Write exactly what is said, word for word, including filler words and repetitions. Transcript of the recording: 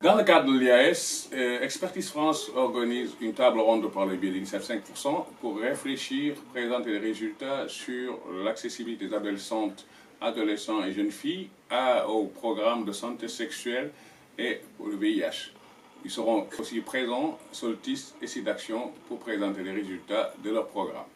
Dans le cadre de l'I A S, euh, Expertise France organise une table ronde par le biais de l'INICEF cinq pour cent pour réfléchir, présenter les résultats sur l'accessibilité des adolescentes, adolescents et jeunes filles à, au programme de santé sexuelle et le V I H. Ils seront aussi présents, Soltis et SIDAction, pour présenter les résultats de leur programme.